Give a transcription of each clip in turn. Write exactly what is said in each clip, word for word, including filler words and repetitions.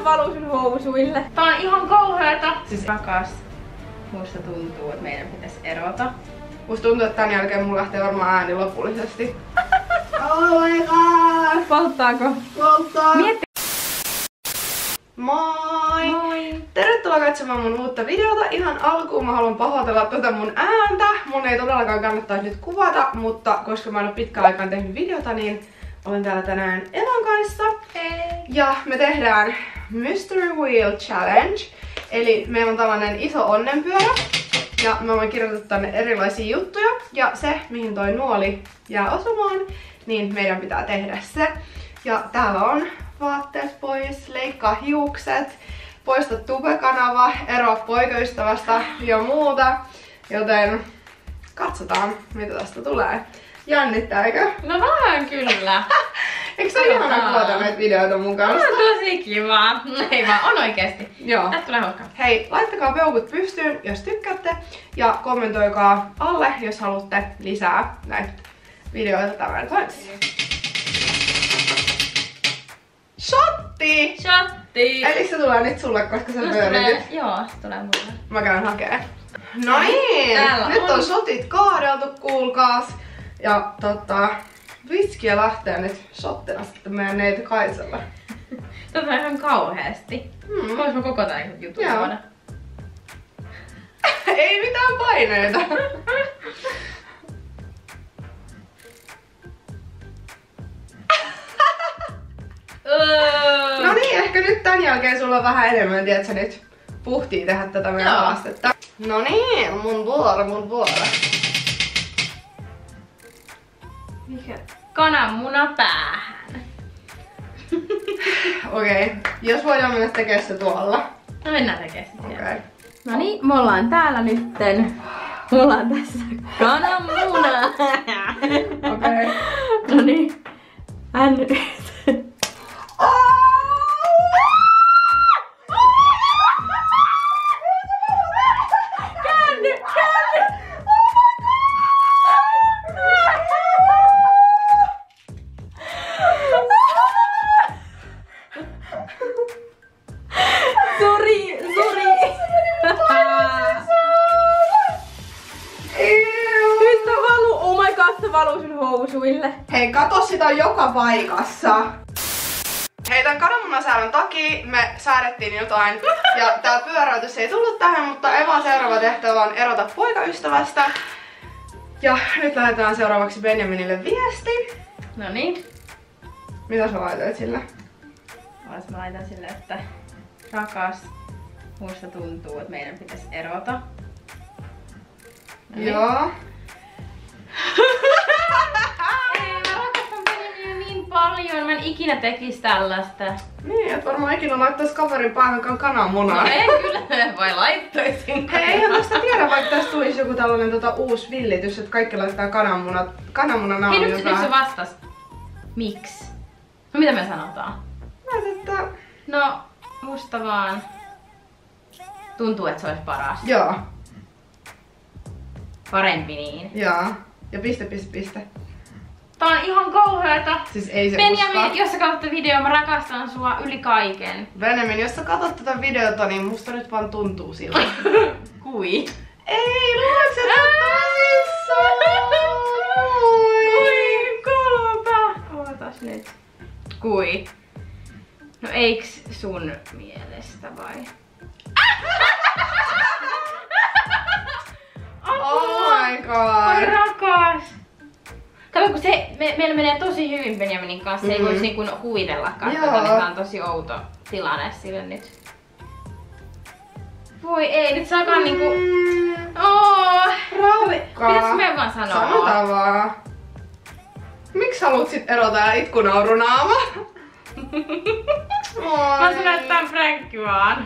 katso valuu sun housuille. Tää on ihan kauheeta. Siis rakas, musta tuntuu, että meidän pitäisi erota. Musta tuntuu, että tän jälkeen mulla lähtee varmaan ääni lopullisesti. Oh my god! Polttaako? Polttaa! Mietti. Moi! Moi! Tervetuloa katsomaan mun uutta videota. Ihan alkuun mä haluan pahoitella tätä mun ääntä. Mun ei todellakaan kannattaisi nyt kuvata, mutta koska mä en ole pitkään aikaan tehnyt videota, niin olen täällä tänään Evan kanssa. Hei! Ja me tehdään Mystery Wheel Challenge. Eli meillä on tällainen iso onnenpyörä. Ja me ollaan kirjoitettu tänne erilaisia juttuja. Ja se, mihin toi nuoli jää osumaan, niin meidän pitää tehdä se. Ja täällä on vaatteet pois, leikkaa hiukset, poista tubekanava, eroa poikaystävästä ja muuta. Joten katsotaan, mitä tästä tulee. Jännittääkö? No vähän kyllä. Eikö se ole ihana kuvata näitä videoita mun kanssa? On tosi kiva. Ei vaan, on oikeesti. Joo. Tästä tulee hauskaa. Hei, laittakaa peukut pystyyn, jos tykkäätte. Ja kommentoikaa alle, jos haluatte lisää näitä videoita tämän kanssa. Shotti! Shotti! Eli se tulee nyt sulle, koska sä pyöritit. Joo, se tulee mulle. Mä käyn hakee. No niin, nyt on, on shotit kaadeltu, kuulkaas. Ja tota, viskiä lähtee nyt shottina sitten meidän neiti Kaisalle. Tota on ihan kauheesti. Hmm. Vois mä koko tän jutun Joo. tuoda. Ei mitään paineita. No niin, ehkä nyt tän jälkeen sulla on vähän enemmän, tiedätkö nyt puhtii tehdä tätä meidän haastetta. No niin, mun vuoro, mun vuoro. Mikä? Kananmuna päähän. Okei, okay. Jos voidaan mennä tekemään se tuolla. No mennään tekemään sitä. Okei. Okay. No niin, me ollaan täällä nytten. Mulla on tässä kananmuna. Okei. Okay. No niin. Hän nyt. Käänny, käänny. Sori, sori. Nyt se valuu, oh my god, se valuu sun housuille. Hei, kato, sitä on joka paikassa. Hei, tän kananmunasäälön takia me säädettiin jotain. Ja tää pyöräytys ei tullut tähän, mutta Evan seuraava tehtävä on erota poikaystävästä. Ja nyt lähdetään seuraavaksi Benjaminille viesti. No niin. Mitä sä laitoit sille? Olis mä laitan sille, että rakas, musta tuntuu, että meidän pitäisi erota. No niin. Joo. Ei, mä rakastan Benjaminia niin paljon, mä en ikinä tekis tällaista. Niin, et varmaan ikinä laittais kaverin päähän kananmunaa. No ei kyllä, vai laittaisin. Hei, eihän tästä tiedä, vaikka tästä tulisi joku tällainen tota, uusi villitys, että kaikki laittaa kananmunat. Kananmunan Hei, on nyt, nyt se vastas. Miksi? No mitä me sanotaan? Mä että... No, musta vaan tuntuu, että se olisi paras. Joo. Parempi niin. Joo. Ja piste, piste, piste. Tää on ihan kauheeta. Siis ei se Benjamin, usko. jos sä katsot videoa, mä rakastan sua yli kaiken. Benjamin, jos sä katsot tätä videota, niin musta nyt vaan tuntuu siltä. Kui? Ei, luuletko sä tosissaan? Kui kolota. Ootas nyt. Kui? No eiks sun mielestä vai? Oh my Oi god. rakas! Kato, kun se, me, meillä menee tosi hyvin Benjaminin kanssa, mm-hmm. Ei voisi niinku kuvitellakaan, että tämä on tosi outo tilanne sille nyt. Voi ei, nyt saakaan mm. niinku... Oh, Raukkaa. Mitäs me vaan sanoa? Sanotaan vaan. Miksi haluat sit erota ja itkunaurunaama? Mä sanon, että tää on pränkki vaan.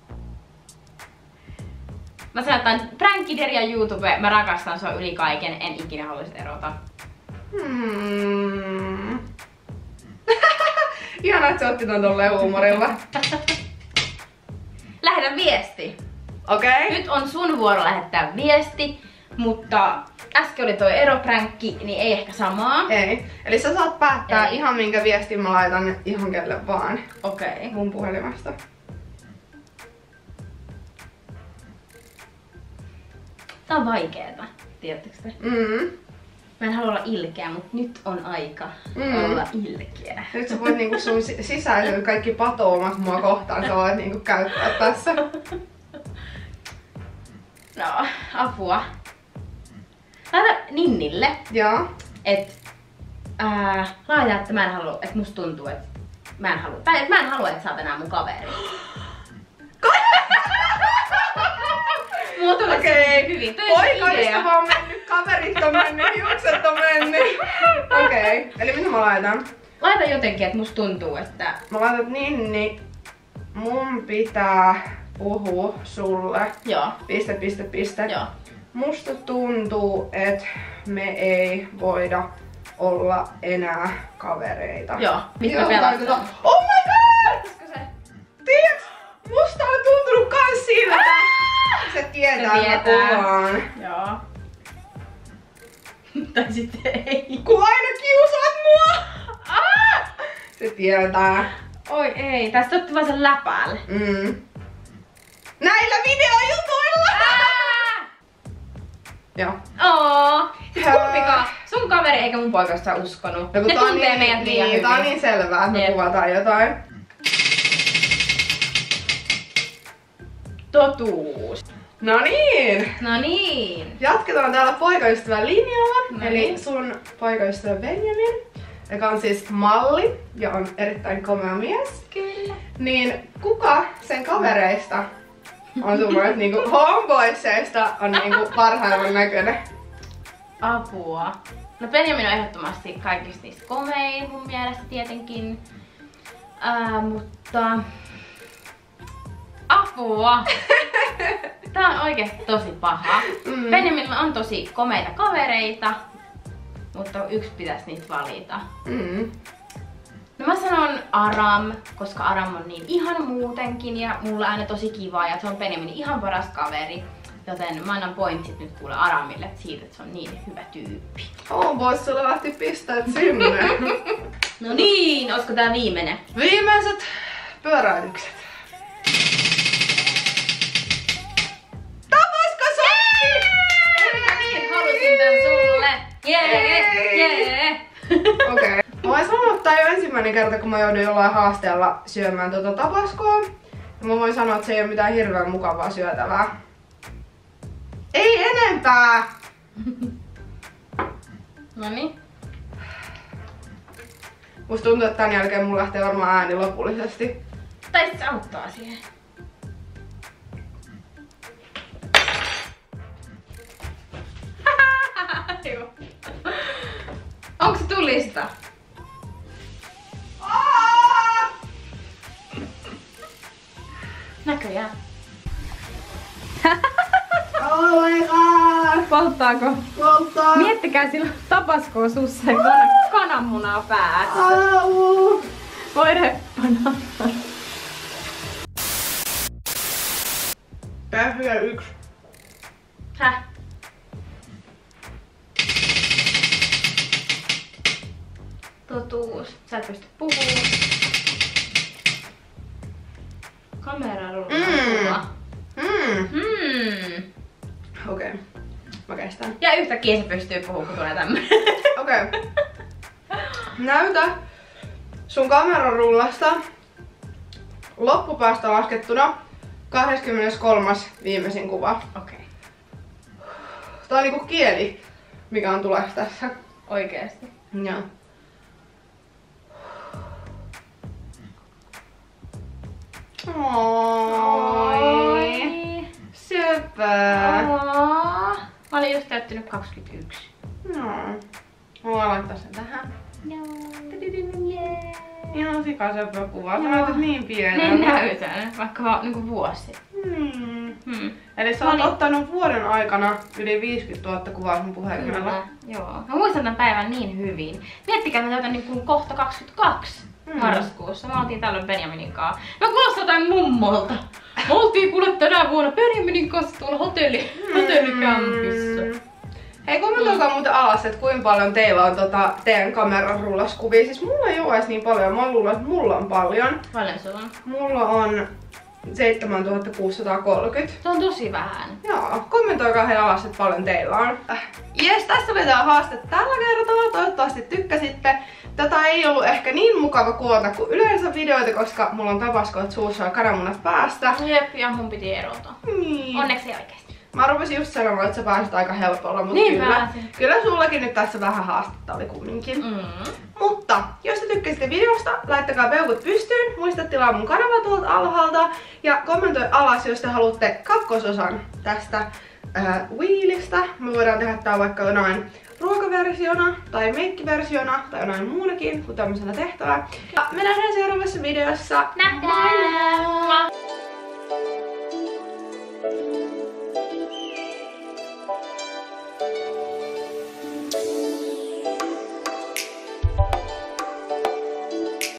Mä sanon, että tää on pränkkideria YouTube, mä rakastan sua yli kaiken, en ikinä haluaisi erota. Hmm. Ihanaa, että se otti ton tolleen huumorilla. Lähetä viesti. Okei. Okay. Nyt on sun vuoro lähettää viesti. Mutta äsken oli toi eropränkki, niin ei ehkä samaa. Ei. Eli sä saat päättää Ei. ihan minkä viestin mä laitan ihan kelle vaan. Okei. Okay. Mun puhelimesta. Tää on vaikeeta, tiedättekö te? Mm. Mä en halua olla ilkeä, mutta nyt on aika Mm. olla ilkeä. Nyt sä voit niinku sun si- sisäiset kaikki patoumat mua kohtaan, sä voit niinku käyttää tässä. No, apua. Laita Ninnille, Joo. että ää, laita, että mä en halua, että musta tuntuu, että mä en halua, tai että mä en halua, että sä oot enää mun kaveri. Mulla tuli Okei. okay. hyvin. Toi on se Poikaista idea. vaan mennyt, kaverit on mennyt, hiukset on mennyt. Okei, okay. Eli mitä mä laitan? Laita jotenkin, että musta tuntuu, että... Mä laitan Ninni, mun pitää puhua sulle. Joo. Piste, piste, piste. Joo. Musta tuntuu, että me ei voida olla enää kavereita. Joo. Mistä Joo, me pelataan? laitetaan- Oh my god! Olisiko se? Tiedätkö, musta on tuntunut kans siltä. Se tietää, Se että tietää. mä kuvaan. Joo. Tai sitten ei. Kun aina kiusaat mua! Ah! Se tietää. Oi ei, tästä otti vaan sen läpäälle. Mm. Näillä videojutuilla! Ah! Joo. Oo. Siis Hää. kumpikaan, sun kaveri eikä mun poikasta uskonut. No, kun Ne tää on tuntee niin, meidät liian niin, tää on hyvin. niin selvää, että me Jep. kuvataan jotain. Totuus. No niin! No niin. Jatketaan täällä poikaystävän linjalla. No Eli niin. sun poikaystävä Benjamin, joka on siis malli ja on erittäin komea mies. Kyllä. Niin kuka sen kavereista on sun mielestä niinku homeboyseista on niinku parhaimman näköinen? Apua. No Benjamin on ehdottomasti kaikista niistä komein mun mielestä tietenkin. Ää, mutta... Apua! Tää on oikeesti tosi paha. Mm. Benjaminilla on tosi komeita kavereita, mutta yksi pitäisi niitä valita. Mm. No mä sanon Aram, koska Aram on niin ihan muutenkin ja mulla aina tosi kiva ja se on Benjaminin ihan paras kaveri. Joten mä annan pointsit nyt kuule Aramille siitä, että se on niin hyvä tyyppi. Homeboys, sulla lähti pisteet sinne. No niin, olisiko tää viimeinen? Viimeiset pyöräytykset. Tapasko sopii? Niin, halusin tän sulle! Jee, jee! Okei. Okay. Mä voin sanoa, että tää ei ole ensimmäinen kerta, kun mä joudun jollain haasteella syömään tuota tapaskoa. Ja mä voin sanoa, että se ei ole mitään hirveän mukavaa syötävää. Ei enempää! Noniin. Musta tuntuu, että tän jälkeen mun lähtee varmaan ääni lopullisesti. Tai sit se auttaa siihen. Joo. Onko se tulista? Aa! Näköjään. Oh my god! Polttaako? Polttaa! Miettikää silloin tapaskoa sussa ja kana- kananmunaa päässä. Au! Voi reppana. Pähjä yksi. Häh? Totuus. Sä et pysty puhumaan. Kamera rullaa Mm. kuva. Mm. Hmm. Okei. Okay. Mä kestän. Ja yhtäkkiä se pystyy puhumaan, kun tulee tämmönen. Okei. Okay. Näytä sun kameran rullasta loppupäästä laskettuna kahdeskymmeneskolmas viimeisin kuva. Okei. Okay. Tää on niinku kieli, mikä on tulossa tässä. Oikeesti. Joo. Oi. Söpö. Aa. Mä olin just täyttänyt kaksikymmentäyksi. No. Mä voin laittaa sen tähän. Joo. Ihan sikasöpö kuva. Sä näytät niin Ne pieneltä. näytän, vaikka vaan niinku vuosi. Hmm. Hmm. Eli sä No oot niin. ottanut vuoden aikana yli viisikymmentätuhatta kuvaa sun puhelimella. Kyllä, joo. Mä muistan tämän päivän niin hyvin. Miettikää, että mä täytän niin kohta kaksikymmentäkaksi Mm. marraskuussa. Mä oltiin tällöin Benjaminin kanssa. Mä kuulostan jotain mummolta. Me oltiin kuule tänä vuonna Benjaminin kanssa tuolla hotelli, hotellikämpissä. Mm. Hei, kommentoikaa mm. muuten alas, että kuinka paljon teillä on tota, teidän kameran rullaskuvia. Siis mulla ei ole edes niin paljon, mä luulen, että mulla on paljon. Paljon sulla on? Mulla on seitsemäntuhatta kuusisataakolmekymmentä. Se on tosi vähän. Joo, kommentoikaa hei alas, että paljon teillä on. Jes, tässä oli tää haaste tällä kertaa. Toivottavasti tykkäsitte. Tätä ei ollut ehkä niin mukava kuvata kuin yleensä videoita, koska mulla on tapaskoot suussa ja kananmunat päästä. Jep, ja mun piti erota. Niin. Onneksi ei oikeesti. Mä rupesin just sanomaan, että sä pääsit aika helpolla, mutta niin kyllä, pääsin. kyllä sullakin nyt tässä vähän haastetta oli kumminkin. Mm. Mutta jos te tykkäsitte videosta, laittakaa peukut pystyyn, muista tilaa mun kanava tuolta alhaalta ja kommentoi alas, jos te haluatte kakkososan tästä äh, wheelistä. Me voidaan tehdä tää vaikka jonain ruokaversiona tai meikkiversiona tai jonain muunakin kuin tämmöisenä tehtävää. Ja me nähdään seuraavassa videossa. Nähdään!